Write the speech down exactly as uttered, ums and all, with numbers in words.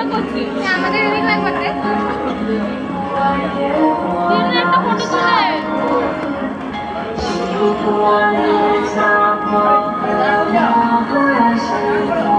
করছি আমাদের এদিকে একবার দে দিনে একটা ফটো তুলে Thank you.